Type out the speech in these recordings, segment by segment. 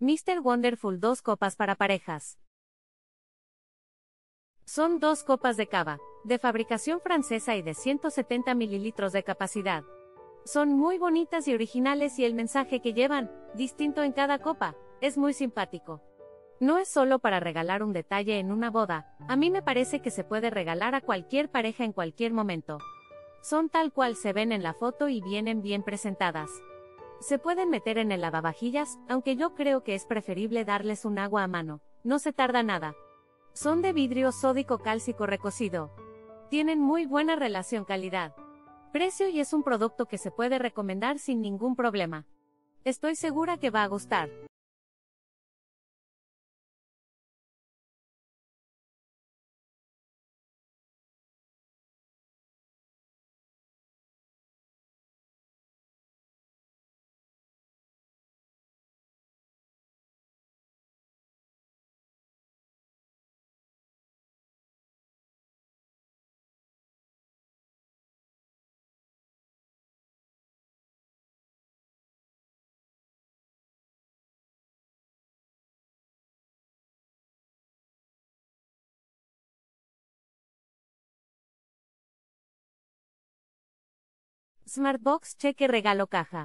Mr. Wonderful 2 copas para parejas. Son 2 copas de cava, de fabricación francesa y de 170 mililitros de capacidad. Son muy bonitas y originales y el mensaje que llevan, distinto en cada copa, es muy simpático. No es solo para regalar un detalle en una boda, a mí me parece que se puede regalar a cualquier pareja en cualquier momento. Son tal cual se ven en la foto y vienen bien presentadas. Se pueden meter en el lavavajillas, aunque yo creo que es preferible darles un agua a mano, no se tarda nada. Son de vidrio sódico cálcico recocido. Tienen muy buena relación calidad-precio y es un producto que se puede recomendar sin ningún problema. Estoy segura que va a gustar. Smartbox Cheque Regalo Caja.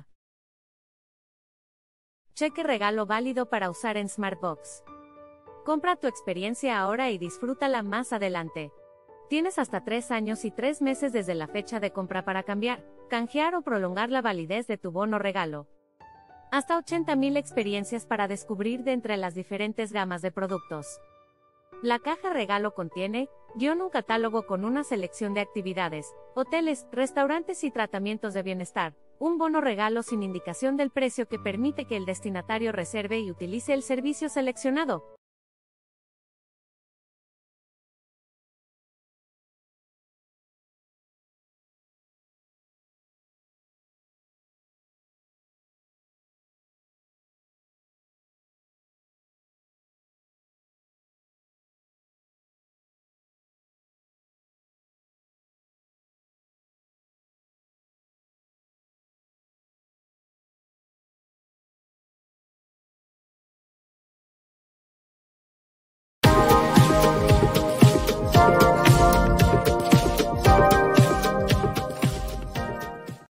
Cheque regalo válido para usar en Smartbox. Compra tu experiencia ahora y disfrútala más adelante. Tienes hasta 3 años y 3 meses desde la fecha de compra para cambiar, canjear o prolongar la validez de tu bono regalo. Hasta 80.000 experiencias para descubrir de entre las diferentes gamas de productos. La caja regalo contiene, un catálogo con una selección de actividades, hoteles, restaurantes y tratamientos de bienestar, un bono regalo sin indicación del precio que permite que el destinatario reserve y utilice el servicio seleccionado,